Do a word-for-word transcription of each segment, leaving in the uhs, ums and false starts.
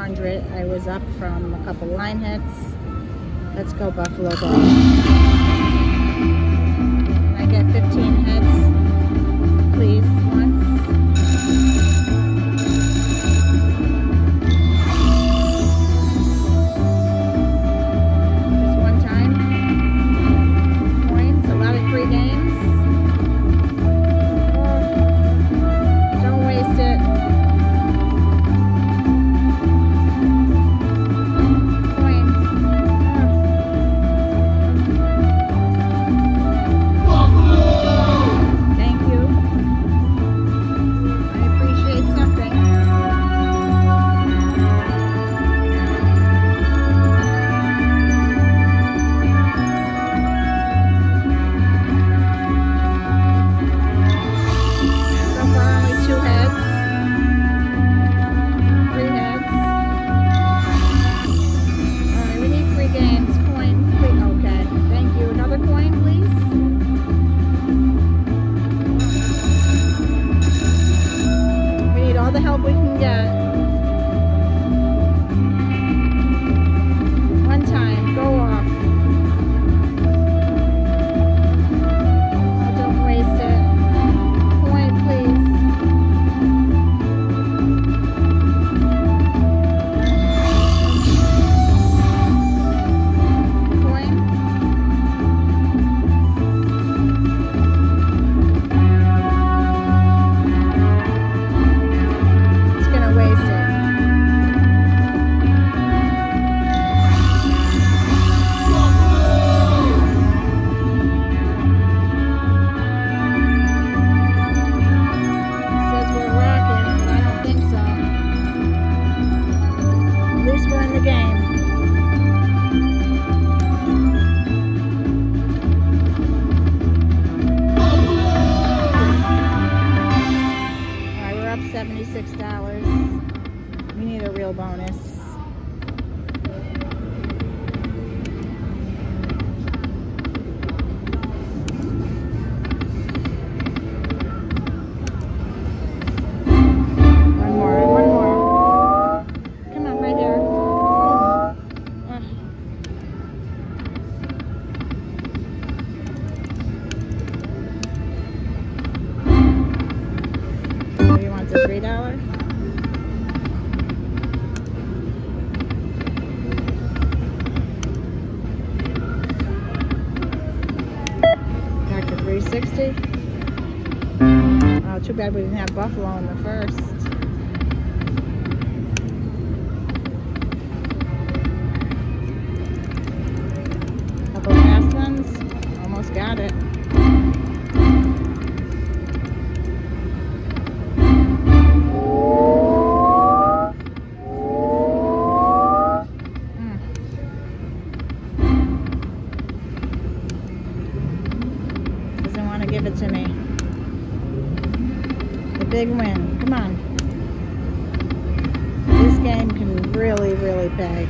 hundred. I was up from a couple line hits. Let's go Buffalo Bill. Can I get fifteen heads, please, once? Just one time. Coins, a lot of free games. Oh, don't waste it. The help we can get. One time, go off. Oh, don't waste it. Coin, please. Coin. Waste it. Says we're rocking, but I don't think so. At least we're in the game. Alright, we're up seventy-six dollars. We need a real bonus. One more, one more. Come on, right here. Oh. Oh. Maybe wants a three dollar. three sixty. Oh, too bad we didn't have Buffalo in the first. Couple fast ones. Almost got it. Give it to me. The big win. Come on. This game can really, really pay.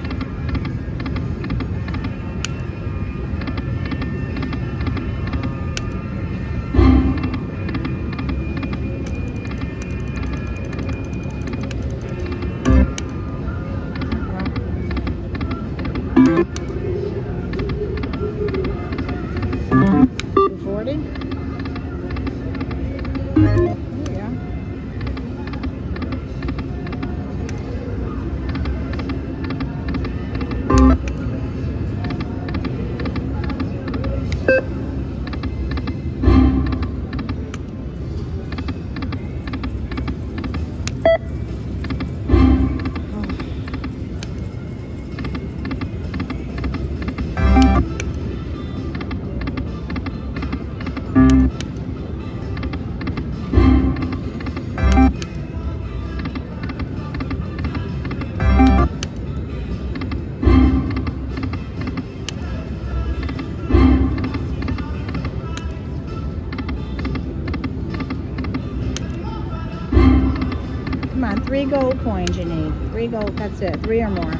two forty. Yeah. Come on, three gold coins you need. Three gold, that's it. Three or more.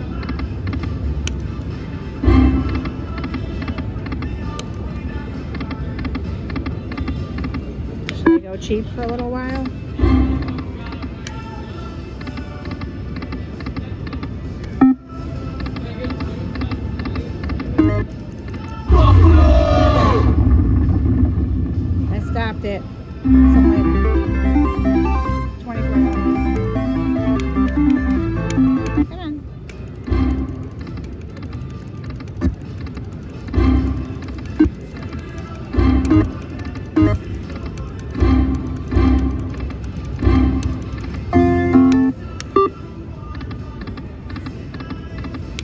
Should I go cheap for a little while?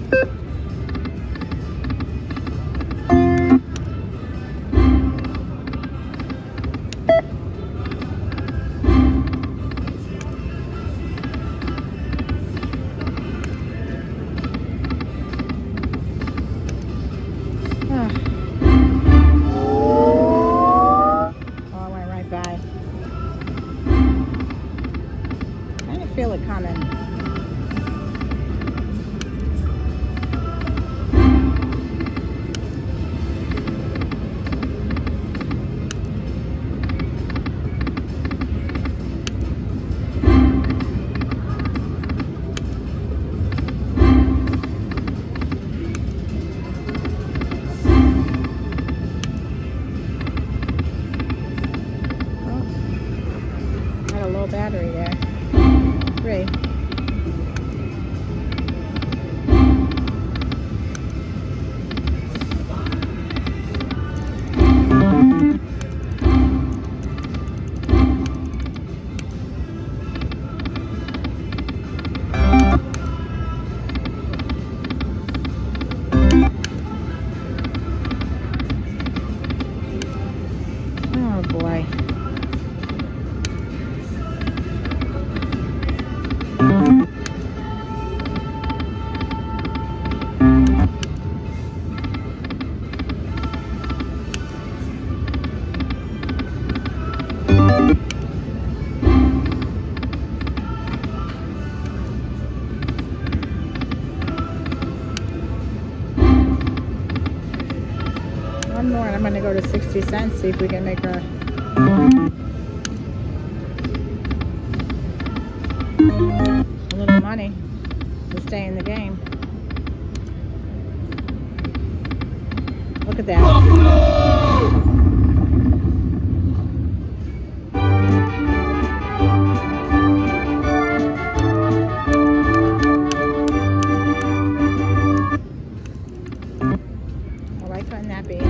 Feel it coming. Oh, had a low battery there. Three. Oh boy. One more and I'm going to go to sixty cents, see if we can make a a little money to stay in the game. Look at that. Why couldn't that be?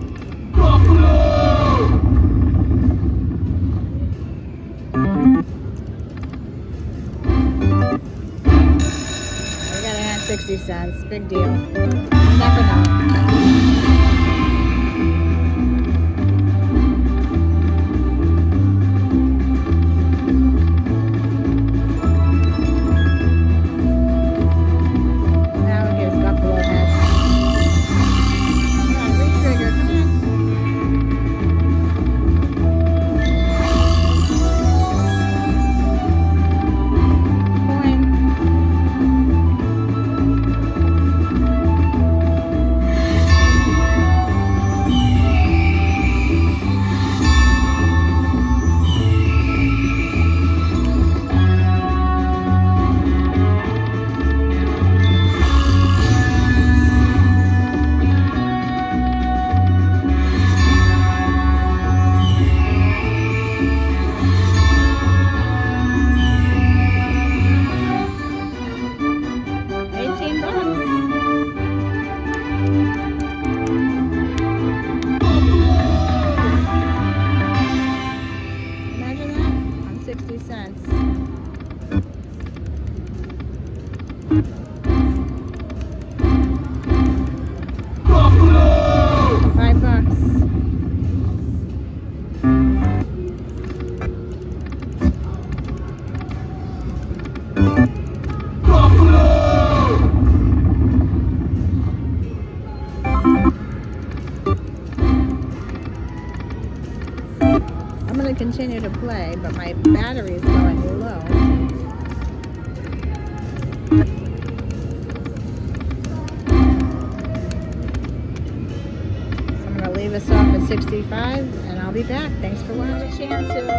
We gotta have sixty cents. Big deal. You never know. sixty cents. Five bucks. I'm going to continue to play, but my battery is going low. So I'm going to leave us off at sixty-five, and I'll be back. Thanks for watching. Chance to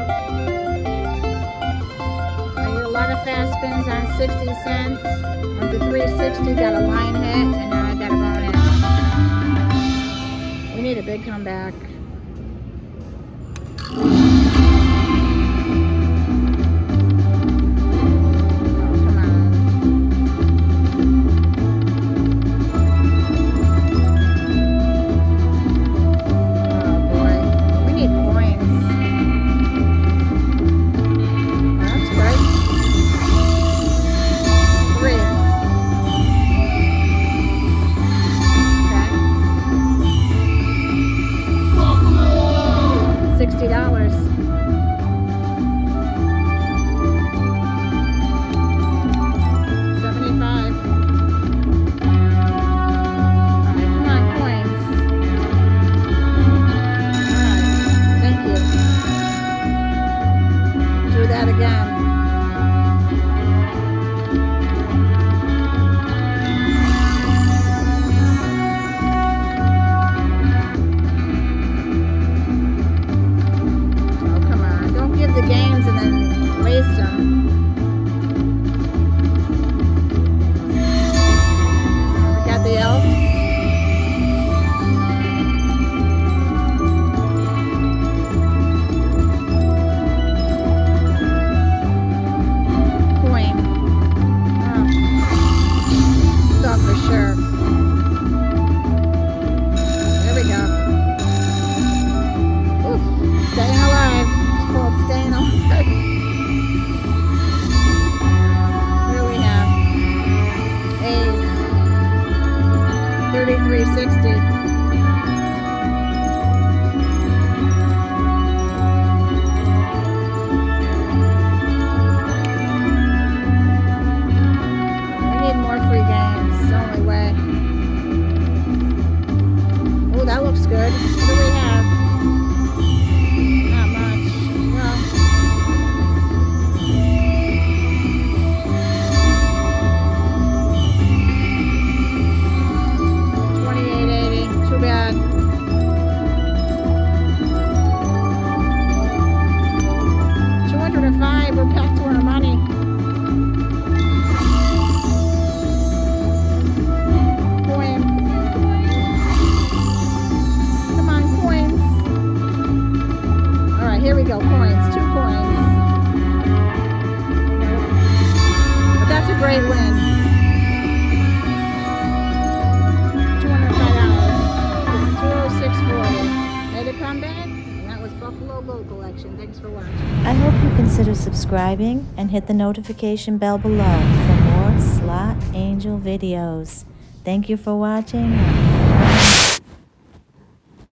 I get a lot of fast spins on sixty cents. On the three sixty, got a line hit, and now I got a bonus. We need a big comeback. for sure. There we go. Oof, staying alive. It's called staying alive. Here we have A's thirty-three sixty. That looks good. What do we have? Not much. Well, twenty-eight eighty. Too bad. two hundred five. We're back to our money. Here we go, coins, two coins. But that's a great win. two hundred five dollars. two oh six forty. Made a comeback, and that was Buffalo Gold Collection. Thanks for watching. I hope you consider subscribing and hit the notification bell below for more Slot Angel videos. Thank you for watching.